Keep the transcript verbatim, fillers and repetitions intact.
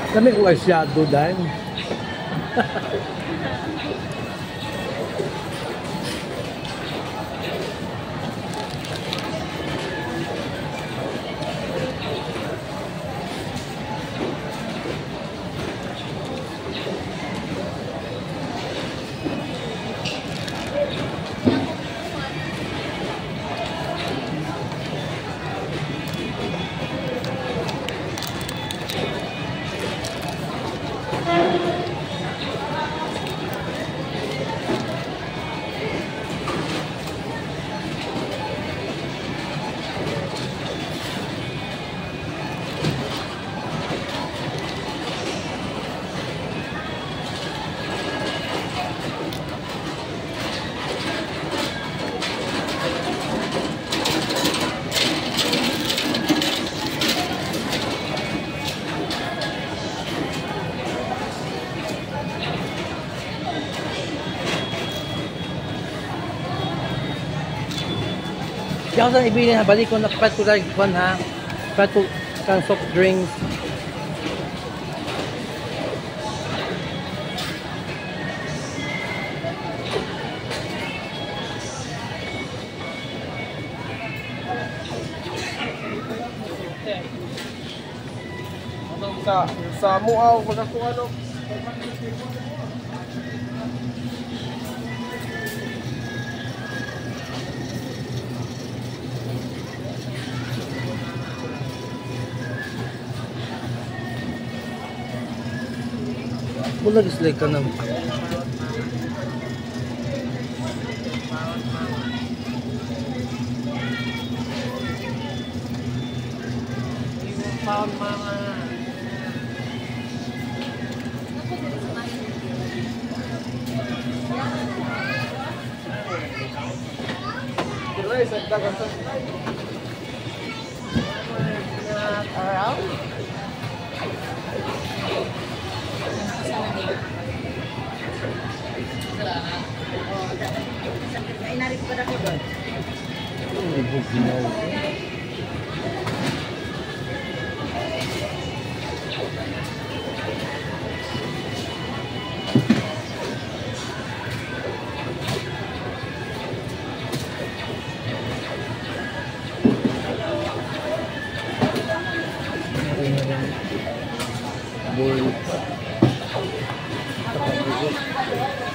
Kami ko ay shadow dahil. Di ako saan ibili ha, balik ko na pat ko like one ha, pat ko kang soft drinks. Sa sa muaw pag ako ano. Bulag sila ka na. Pound mama. Guys, at dagat sa Around? Inarik pa na ko doon. Boy.